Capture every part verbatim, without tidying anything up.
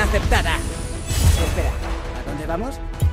aceptada. Espera, ¿a dónde vamos?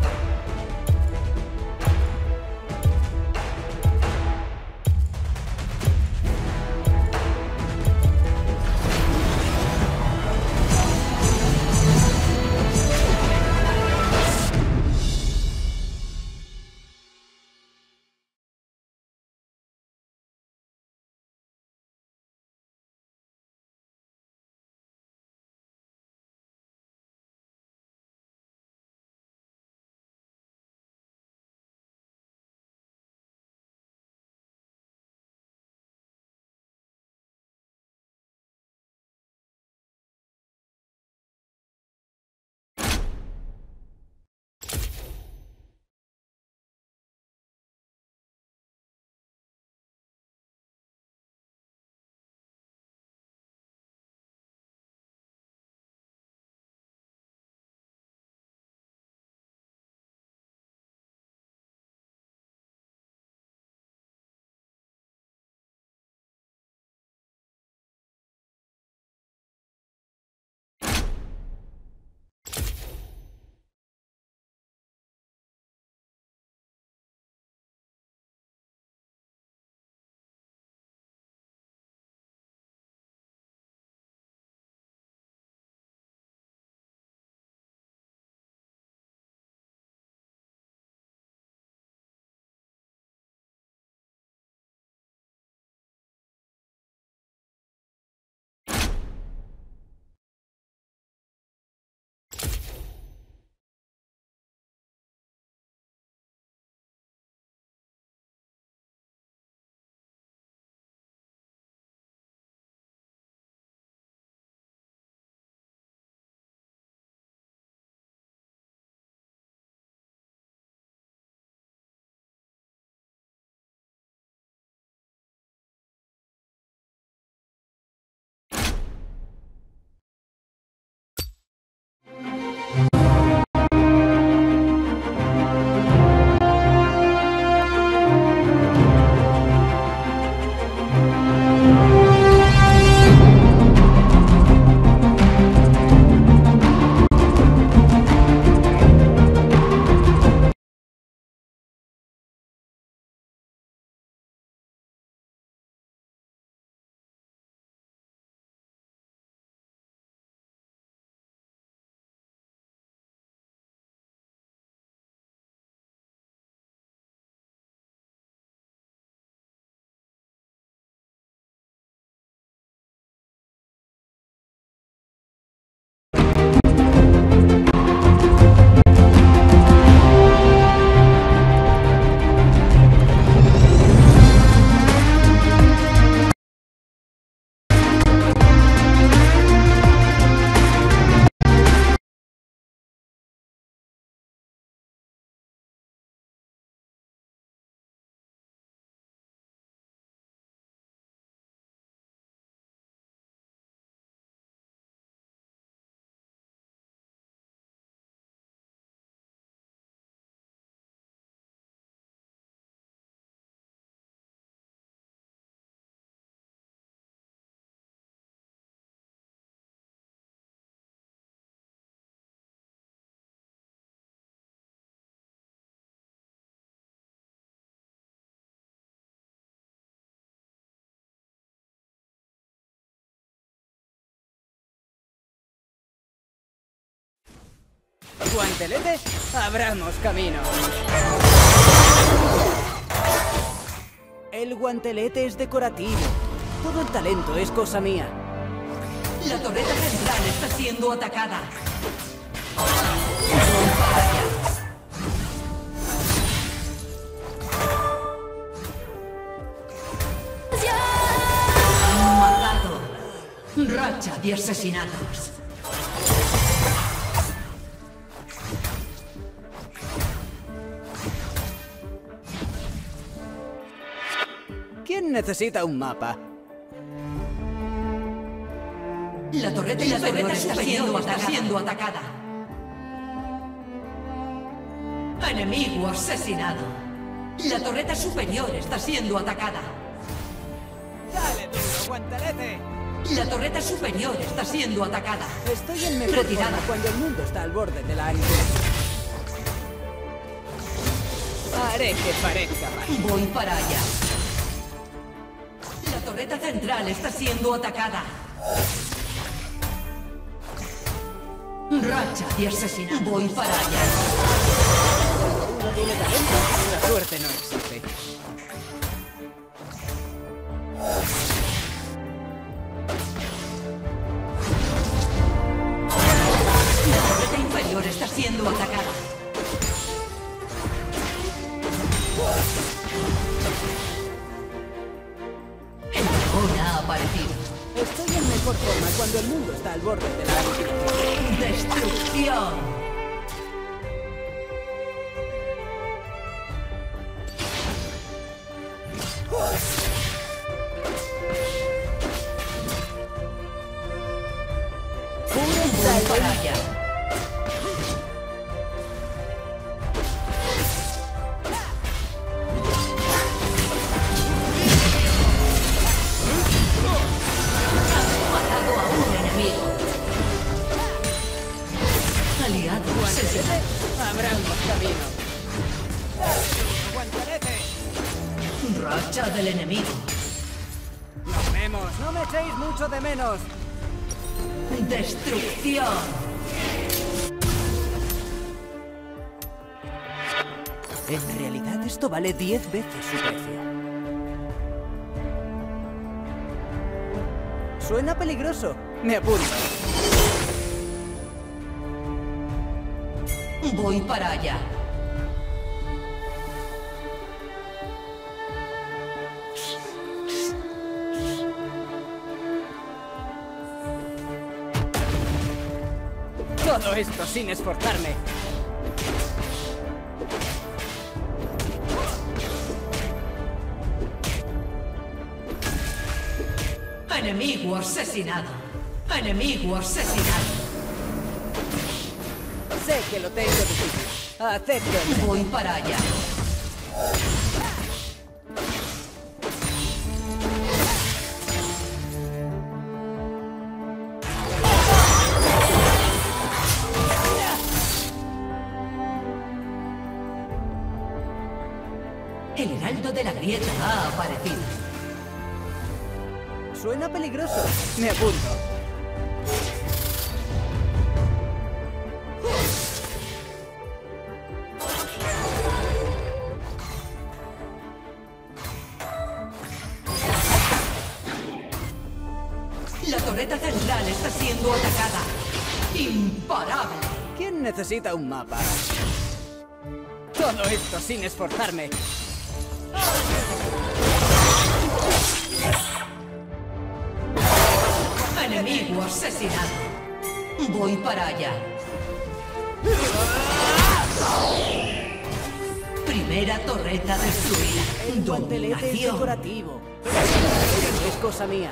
Guantelete, abramos camino. El guantelete es decorativo. Todo el talento es cosa mía. La torreta central está siendo atacada. Matado. Racha de asesinatos. ¿Quién necesita un mapa? La torreta, la torreta está, siendo, está siendo atacada. Enemigo asesinado. La torreta superior está siendo atacada. ¡Dale duro, guantelete! La torreta superior está siendo atacada. Estoy en mejor Retirada. forma cuando el mundo está al borde de la aniquilación. Haré que parezca mal. Voy para allá. La torreta central está siendo atacada. Racha de asesinato. Voy para allá. Uno tiene talento, la suerte no existe. La torreta inferior está siendo atacada. El dragón ha aparecido. Estoy en mejor forma cuando el mundo está al borde de la aniquilación. ¡Destrucción! Voy para allá. Has matado a un enemigo. Aliado asesinado. Abramos camino. ¡Aguantarete! Racha del enemigo. Nos vemos. No me echéis mucho de menos. Destrucción. En realidad esto vale diez veces su precio. Suena peligroso. Me apunto. Voy para allá. Todo esto sin esforzarme. Enemigo asesinado. Enemigo asesinado. Sé que lo tengo difícil. Acepto. Voy para allá. El heraldo de la grieta ha aparecido. Suena peligroso. Me apunto. La torreta central está siendo atacada. ¡Imparable! ¿Quién necesita un mapa? Todo esto sin esforzarme. Enemigo asesinado. Voy para allá. Primera torreta destruida. El guantelete es Dominación. decorativo. Es cosa mía.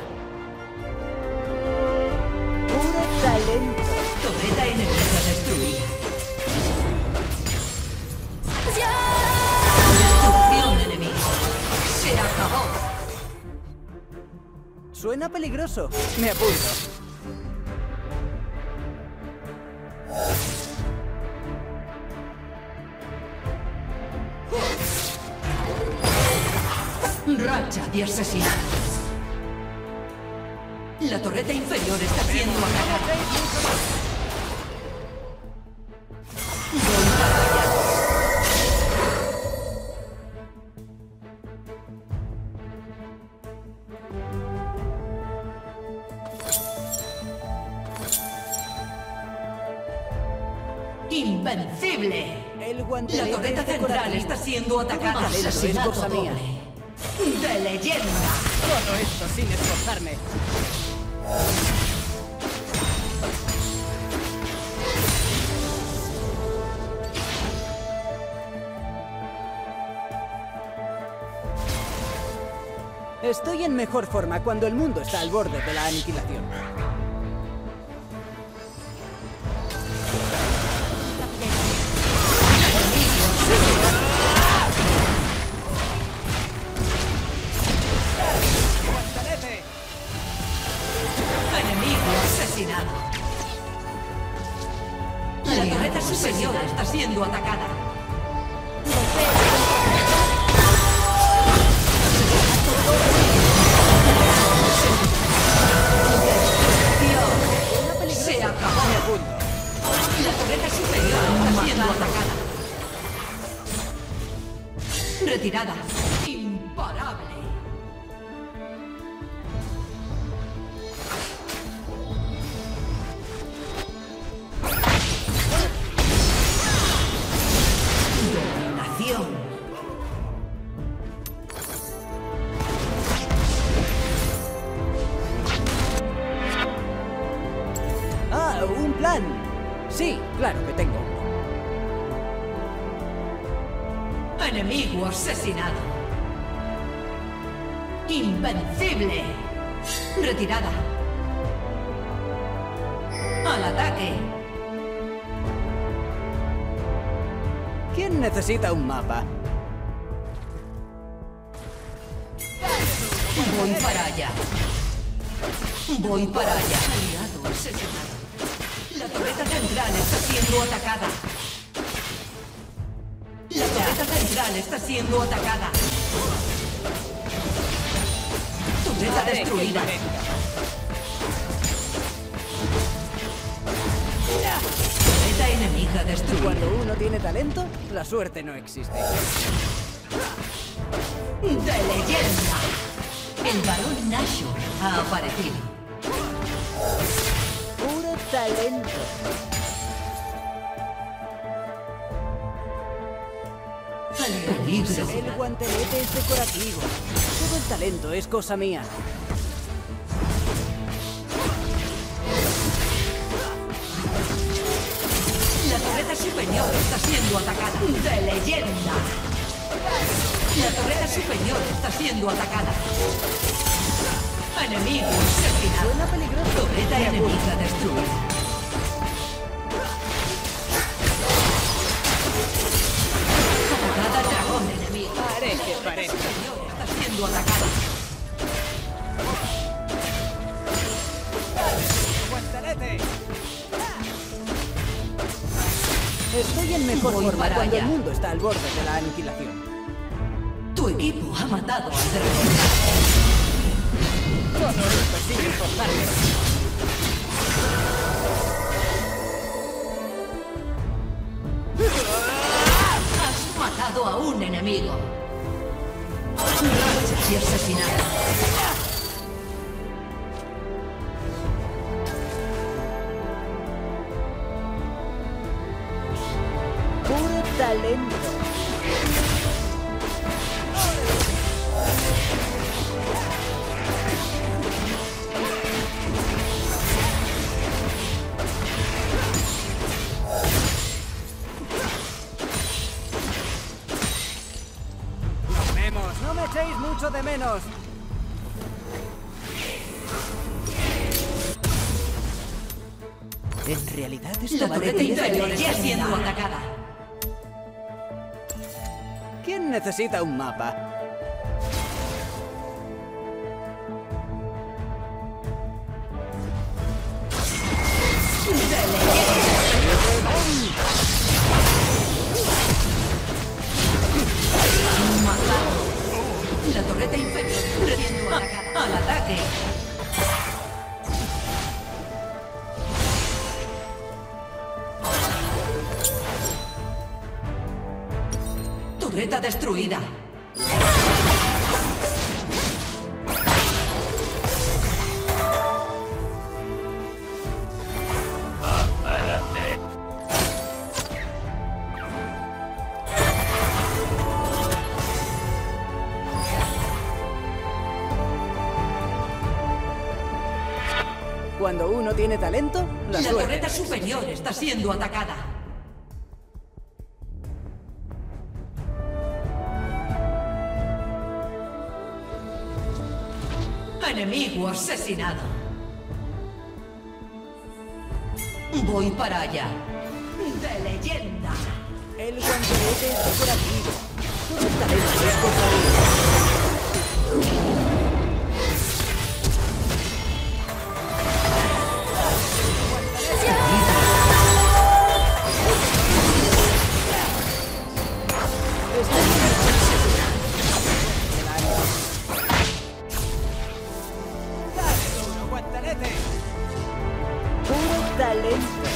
Puro talento. Torreta enemiga destruida. Destrucción enemiga. Se acabó. Suena peligroso. Me apunto. Racha de asesinatos. La torreta inferior está siendo atacada. Voy para allá. ¡Invencible! El La guantelete torreta es central decorativo. está siendo atacada. Todo es Asesinato cosa mía. doble. ¡De leyenda! Todo esto sin esforzarme. Estoy en mejor forma cuando el mundo está al borde de la aniquilación. Imparable. Dominación. Ah, un plan. Sí, claro que tengo uno. Enemigo asesinado. Invencible. Retirada. Al ataque. ¿Quién necesita un mapa? Voy para allá. Voy para allá. Aliado asesinado. La torreta central está siendo atacada. La torreta central está siendo atacada. Torreta destruida. Torreta enemiga destruida. Cuando uno tiene talento, la suerte no existe. De leyenda. El varón Nashor ha aparecido. Puro talento. Peligro. El guantelete es decorativo. Todo el talento es cosa mía. La torreta superior está siendo atacada. De leyenda. La torreta superior está siendo atacada. Enemigo asesinado. Suena peligroso. Torreta enemiga destruida. Atacada al dragón enemigo. Haré que La torreta parezca. superior está siendo atacada. ¡Guantelete! Estoy en mejor Voy forma para cuando allá. el mundo está al borde de la aniquilación. Tu equipo ha matado al dragón. Todo esto sigue importante. Has matado a un enemigo. Racha y asesinado. Puro talento. Nos vemos. No me echéis mucho de menos. En realidad esto La vale torreta diez inferior millones está de siendo vida. atacada. ¿Quién necesita un mapa? Matado. La torreta inferior está siendo atacada. Al ataque. Torreta destruida. Cuando uno tiene talento, la, La suerte. torreta superior está siendo atacada. Enemigo asesinado. Voy para allá. De leyenda. El guantelete es decorativo. Todo el talento es cosa mía. Puro talento.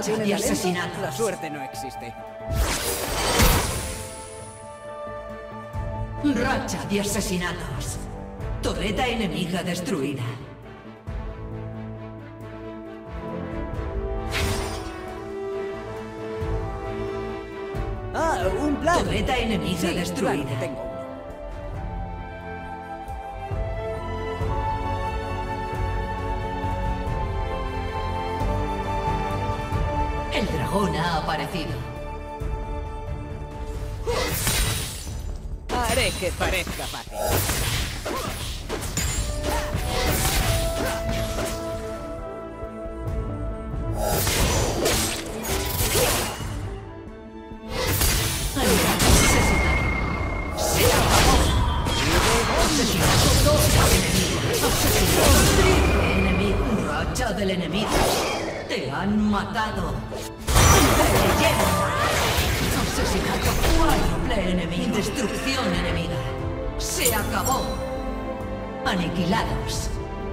tiene de talento, asesinatos. la suerte no existe. Racha de asesinatos. Torreta enemiga destruida. Ah, un plan. Torreta enemiga Sí, destruida. claro que tengo uno. El dragón ha aparecido. Haré que parezca fácil. Aliado asesinado. Se acabó. Asesinato dos enemigos. Asesinato triple enemigo. Racha del enemigo. Te han matado. De leyenda. Asesinato cuádruple enemigo. Destrucción enemiga. Se acabó. Aniquilados.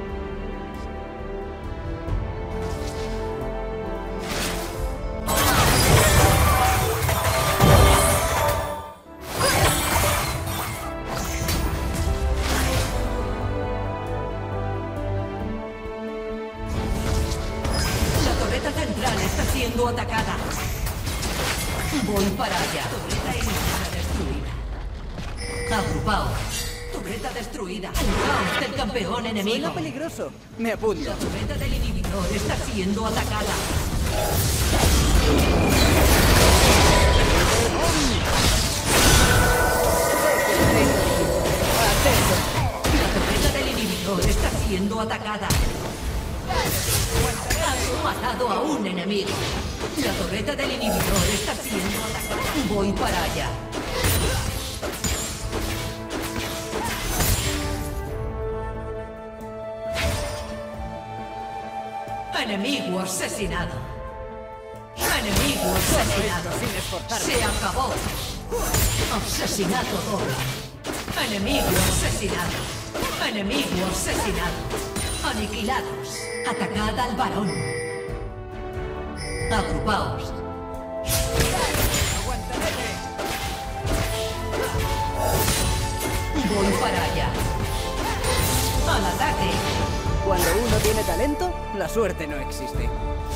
La torreta central está siendo atacada. Voy para allá. Torreta enemiga destruida. Agrupaos. Torreta destruida. Alejaos del campeón enemigo. Suena peligroso. Me apunto. La torreta del inhibidor está siendo atacada. La torreta del inhibidor está siendo atacada. Has matado a un enemigo. La torreta del inhibidor está siendo atacada. Voy para allá. Enemigo asesinado. Enemigo asesinado. sin esforzarme. Se acabó. Asesinato doble. Enemigo asesinado. Enemigo asesinado. Aniquilados. Atacad al varón. Agrupaos. Voy para allá. Al ataque. Cuando uno tiene talento, la suerte no existe.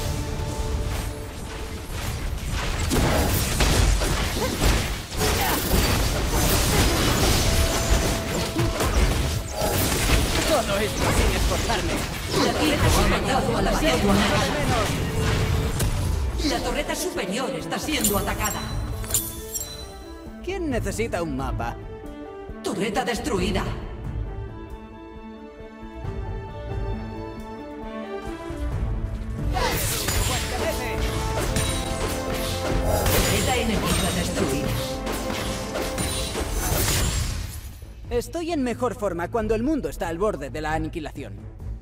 Todo esto sin esforzarme. La torreta ha matado a la yegua. La torreta superior está siendo atacada. ¿Quién necesita un mapa? Torreta destruida. Torreta enemiga destruida. Estoy en mejor forma cuando el mundo está al borde de la aniquilación.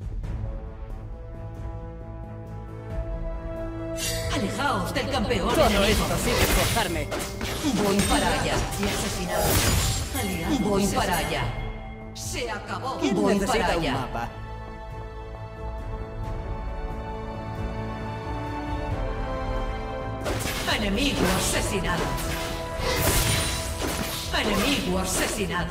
Alejaos del campeón Todo enemigo. esto sin esforzarme. Voy para allá. Y asesinado. Aliado. Voy para allá. Se acabó. ¿Quién Voy necesita para un allá. mapa? Enemigo asesinado. Enemigo asesinado.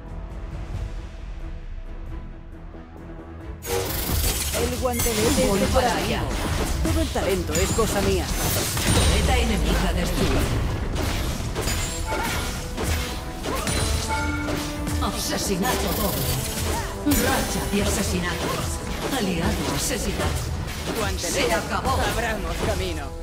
El guantelete Voy es para decorativo. allá. Todo el talento es cosa mía. Torreta enemiga destruida. Asesinato doble. Racha de asesinatos. Aliado asesinado. Guantelete. Se acabó. Abramos camino.